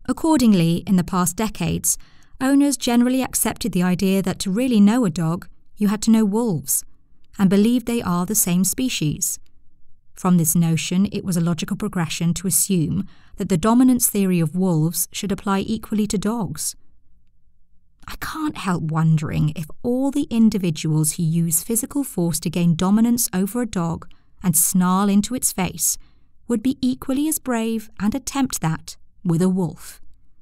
Accordingly, in the past decades, owners generally accepted the idea that to really know a dog, you had to know wolves, and believed they are the same species. From this notion, it was a logical progression to assume that the dominance theory of wolves should apply equally to dogs. I can't help wondering if all the individuals who use physical force to gain dominance over a dog and snarl into its face would be equally as brave and attempt that with a wolf.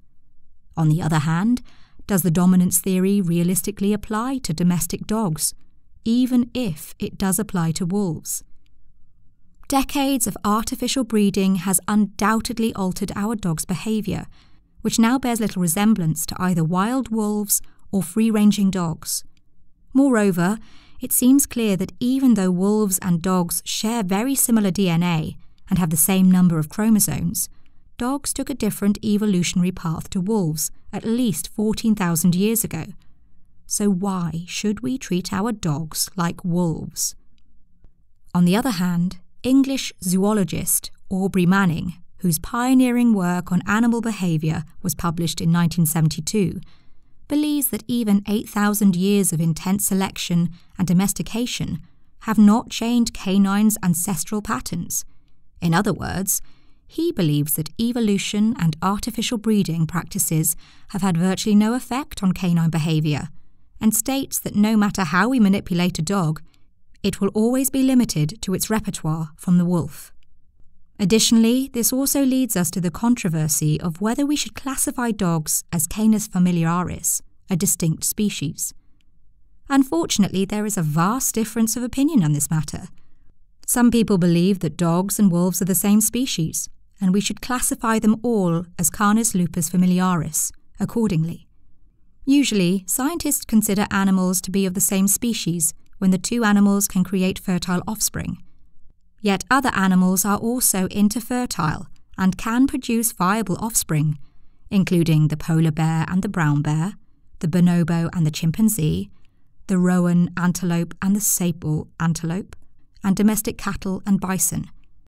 On the other hand, does the dominance theory realistically apply to domestic dogs, even if it does apply to wolves? Decades of artificial breeding has undoubtedly altered our dogs' behaviour, which now bears little resemblance to either wild wolves or free-ranging dogs. Moreover, it seems clear that even though wolves and dogs share very similar DNA and have the same number of chromosomes, dogs took a different evolutionary path to wolves at least 14,000 years ago. So why should we treat our dogs like wolves? On the other hand, English zoologist Aubrey Manning, whose pioneering work on animal behaviour was published in 1972, believes that even 8,000 years of intense selection and domestication have not changed canines' ancestral patterns. In other words, he believes that evolution and artificial breeding practices have had virtually no effect on canine behaviour, and states that no matter how we manipulate a dog, it will always be limited to its repertoire from the wolf. Additionally, this also leads us to the controversy of whether we should classify dogs as Canis familiaris, a distinct species. Unfortunately, there is a vast difference of opinion on this matter. Some people believe that dogs and wolves are the same species, and we should classify them all as Canis lupus familiaris, accordingly. Usually, scientists consider animals to be of the same species when the two animals can create fertile offspring. Yet other animals are also interfertile and can produce viable offspring, including the polar bear and the brown bear, the bonobo and the chimpanzee, the rowan antelope and the sable antelope, and domestic cattle and bison,